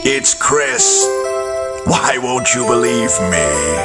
It's Chris. Why won't you believe me?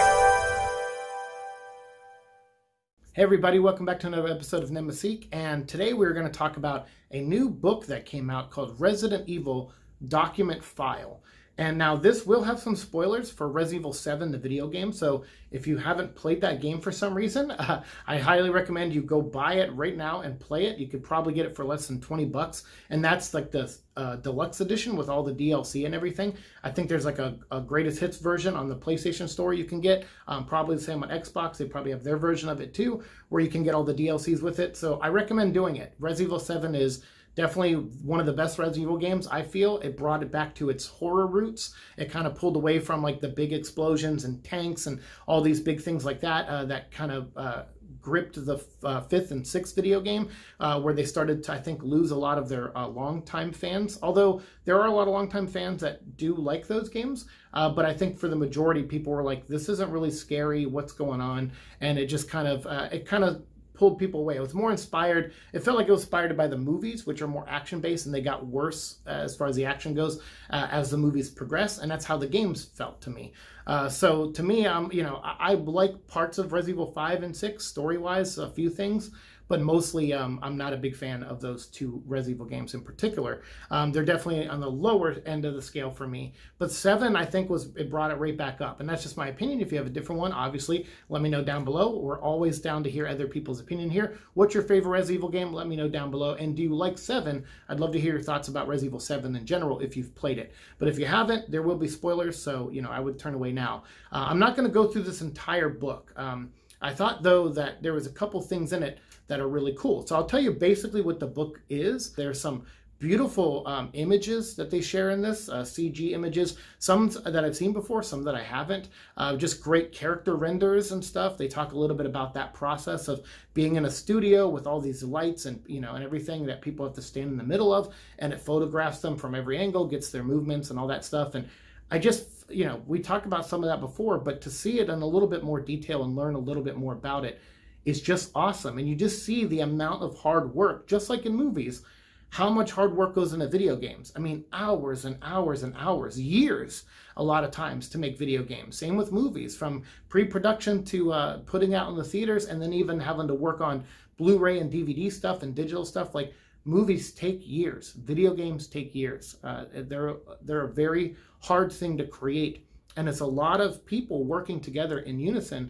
Hey everybody, welcome back to another episode of Nemeseek, and today we're going to talk about a new book that came out called Resident Evil Document File. And now this will have some spoilers for Resident Evil 7, the video game, so if you haven't played that game for some reason, I highly recommend you go buy it right now and play it. You could probably get it for less than 20 bucks, and that's like the deluxe edition with all the DLC and everything. I think there's like a greatest hits version on the PlayStation Store you can get, probably the same on Xbox. They probably have their version of it too, where you can get all the DLCs with it, so I recommend doing it. Resident Evil 7 is definitely one of the best Resident Evil games, I feel. It brought it back to its horror roots. It kind of pulled away from like the big explosions and tanks and all these big things like that, that kind of gripped the fifth and sixth video game, where they started to, I think, lose a lot of their longtime fans. Although there are a lot of longtime fans that do like those games, but I think for the majority, people were like, this isn't really scary, what's going on? And it just kind of, pulled people away. It was more inspired. It felt like it was inspired by the movies, which are more action-based, and they got worse as far as the action goes as the movies progress, and that's how the games felt to me. So to me, I like parts of Resident Evil 5 and 6 story-wise, a few things, but mostly I'm not a big fan of those two Resident Evil games in particular. They're definitely on the lower end of the scale for me. But 7, I think, it brought it right back up. And that's just my opinion. If you have a different one, obviously, let me know down below. We're always down to hear other people's opinion here. What's your favorite Resident Evil game? Let me know down below. And do you like 7? I'd love to hear your thoughts about Resident Evil 7 in general if you've played it. But if you haven't, there will be spoilers, so I would turn away now. I'm not going to go through this entire book. I thought, though, that there was a couple things in it that are really cool. So I'll tell you basically what the book is. There's some beautiful images that they share in this, CG images, some that I've seen before, some that I haven't, just great character renders and stuff. They talk a little bit about that process of being in a studio with all these lights and, and everything that people have to stand in the middle of, and it photographs them from every angle, gets their movements and all that stuff. And I just, we talked about some of that before, but to see it in a little bit more detail and learn a little bit more about it is just awesome. And you just see the amount of hard work, just like in movies, how much hard work goes into video games. I mean, hours and hours and hours, years, a lot of times to make video games. Same with movies, from pre-production to putting out in the theaters, and then even having to work on Blu-ray and DVD stuff and digital stuff. Like, movies take years. Video games take years. They're a very hard thing to create. And it's a lot of people working together in unison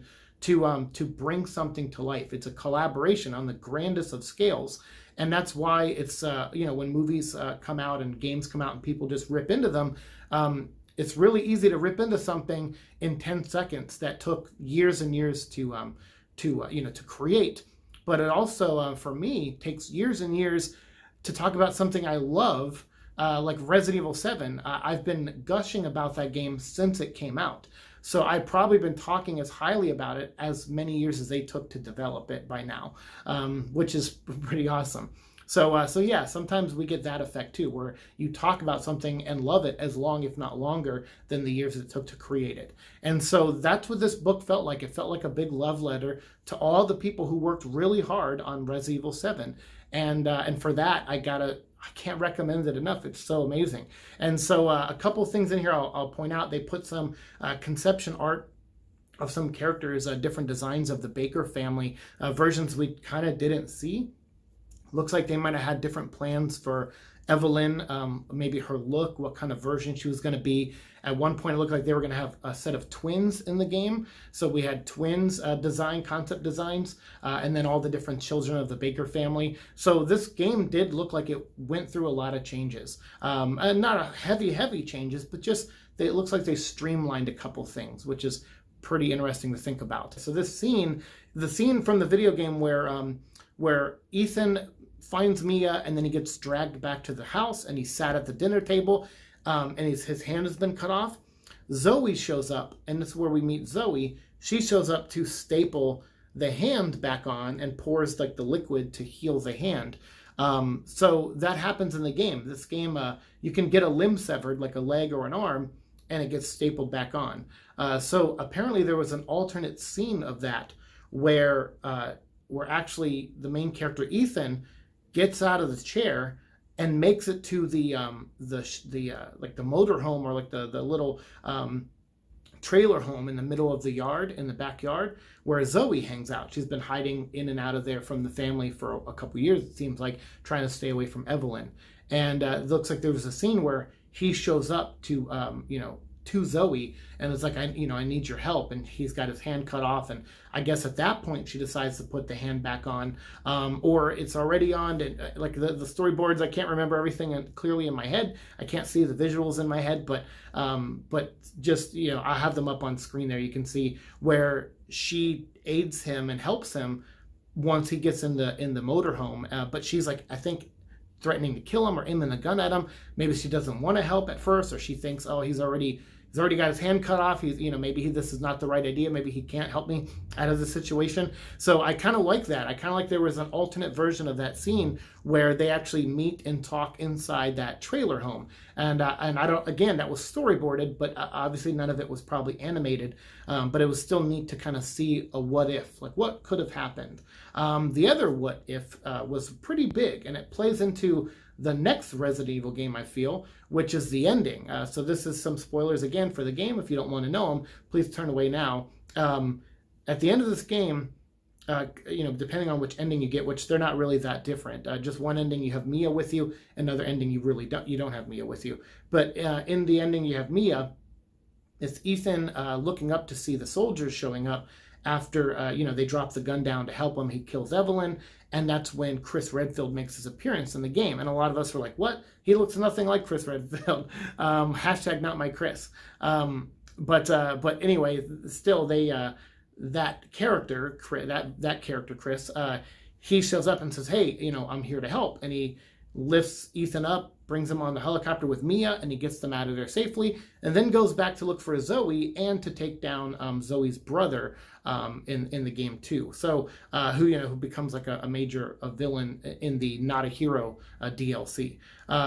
to bring something to life. It's a collaboration on the grandest of scales. And that's why it's, when movies come out and games come out and people just rip into them, it's really easy to rip into something in 10 seconds that took years and years to create. But it also, for me, takes years and years to talk about something I love, like Resident Evil 7. I've been gushing about that game since it came out. So I've probably been talking as highly about it as many years as they took to develop it by now, which is pretty awesome. So yeah, sometimes we get that effect too, where you talk about something and love it as long, if not longer, than the years it took to create it. And so that's what this book felt like. It felt like a big love letter to all the people who worked really hard on Resident Evil 7. And for that, I can't recommend it enough. It's so amazing. And so a couple things in here I'll point out. They put some conception art of some characters, different designs of the Baker family, versions we kind of didn't see. Looks like they might have had different plans for Evelyn, maybe her look, what kind of version she was going to be. At one point, it looked like they were going to have a set of twins in the game. So we had twins concept designs, and then all the different children of the Baker family. So this game did look like it went through a lot of changes. And not a heavy changes, but just it looks like they streamlined a couple things, which is pretty interesting to think about. So this scene, the scene from the video game where Ethan finds Mia and then he gets dragged back to the house and he's sat at the dinner table, and his hand has been cut off. Zoe shows up, and this is where we meet Zoe. She shows up to staple the hand back on and pours like the liquid to heal the hand. So that happens in the game. This game, you can get a limb severed, like a leg or an arm, and it gets stapled back on. So apparently there was an alternate scene of that where actually the main character, Ethan, gets out of the chair and makes it to the like the motor home, or like the little trailer home in the middle of the yard, in the backyard, where Zoe hangs out. She's been hiding in and out of there from the family for a couple years, it seems like, trying to stay away from Evelyn. And it looks like there was a scene where he shows up to to Zoe, and it's like, I need your help, and he's got his hand cut off, and I guess at that point she decides to put the hand back on, or it's already on, and like the storyboards, I can't remember everything clearly in my head. I can't see the visuals in my head, but just, I have them up on screen there. You can see where she aids him and helps him once he gets in the motorhome, but she's like, I think, threatening to kill him or aiming a gun at him. Maybe she doesn't want to help at first, or she thinks, oh, he's already got his hand cut off. He's, maybe this is not the right idea. Maybe he can't help me out of the situation. So I kind of like that. I kind of like there was an alternate version of that scene where they actually meet and talk inside that trailer home. And I don't, again, that was storyboarded, but obviously none of it was probably animated. But it was still neat to kind of see a what if, like what could have happened. The other what if was pretty big, and it plays into the next Resident Evil game, I feel, which is the ending. So this is some spoilers again for the game. If you don't want to know them, please turn away now. At the end of this game, depending on which ending you get, which they're not really that different. Just one ending you have Mia with you, another ending you really don't have Mia with you. But in the ending you have Mia. It's Ethan looking up to see the soldiers showing up after they drop the gun down to help him. He kills Evelyn, and that's when Chris Redfield makes his appearance in the game. And a lot of us were like, what? He looks nothing like Chris Redfield. Hashtag not my Chris. But anyway, still that character Chris, he shows up and says, hey, I'm here to help. And he lifts Ethan up, brings him on the helicopter with Mia, and he gets them out of there safely, and then goes back to look for Zoe and to take down Zoe's brother in the game too. So who becomes like a major villain in the Not a Hero DLC.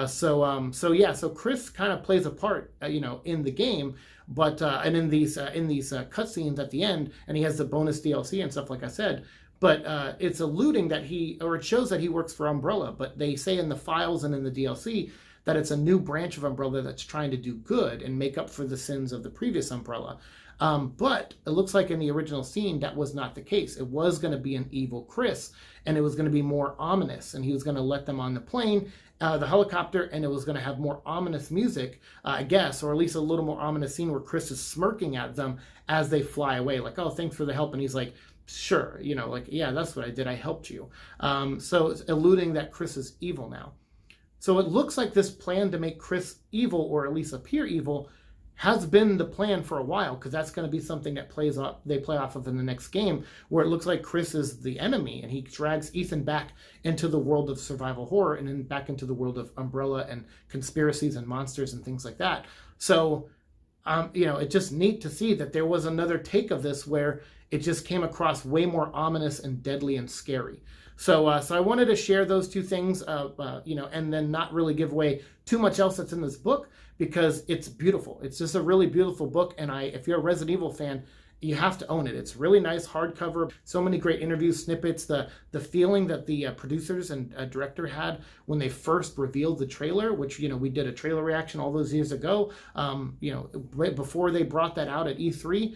So Chris kind of plays a part in the game, but and in these cutscenes at the end, and he has the bonus DLC and stuff, like I said. But it's alluding that it shows that he works for Umbrella, but they say in the files and in the DLC that it's a new branch of Umbrella that's trying to do good and make up for the sins of the previous Umbrella. But it looks like in the original scene, that was not the case. It was going to be an evil Chris, and it was going to be more ominous, and he was going to let them on the plane, the helicopter, and it was going to have more ominous music, I guess, or at least a little more ominous scene where Chris is smirking at them as they fly away, like, oh, thanks for the help, and he's like, sure, like, yeah, that's what I did. I helped you. So it's alluding that Chris is evil now. So it looks like this plan to make Chris evil, or at least appear evil, has been the plan for a while, because that's going to be something that they play off of in the next game, where it looks like Chris is the enemy, and he drags Ethan back into the world of survival horror, and then back into the world of Umbrella and conspiracies and monsters and things like that. So, it's just neat to see that there was another take of this where it just came across way more ominous and deadly and scary. So I wanted to share those two things, and then not really give away too much else that's in this book, because it's beautiful. It's just a really beautiful book, and if you're a Resident Evil fan, you have to own it. It's really nice hardcover. So many great interview snippets. The feeling that the producers and director had when they first revealed the trailer, which we did a trailer reaction all those years ago. Right before they brought that out at E3.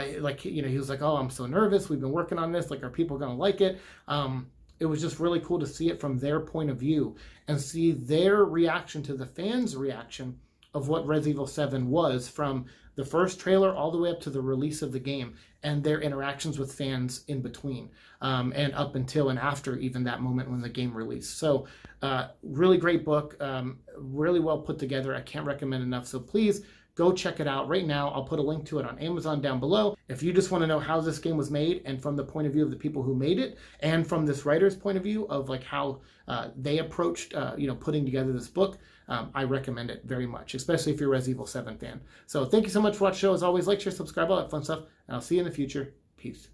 He was like, oh, I'm so nervous. We've been working on this. Like, are people going to like it? It was just really cool to see it from their point of view and see their reaction to the fans' reaction of what Resident Evil 7 was, from the first trailer all the way up to the release of the game, and their interactions with fans in between, and up until and after even that moment when the game released. So really great book, really well put together. I can't recommend enough. So please go check it out right now. I'll put a link to it on Amazon down below. If you just want to know how this game was made, and from the point of view of the people who made it, and from this writer's point of view of like how they approached putting together this book, I recommend it very much, especially if you're a Resident Evil 7 fan. So thank you so much for watching the show. As always, like, share, subscribe, all that fun stuff, and I'll see you in the future. Peace.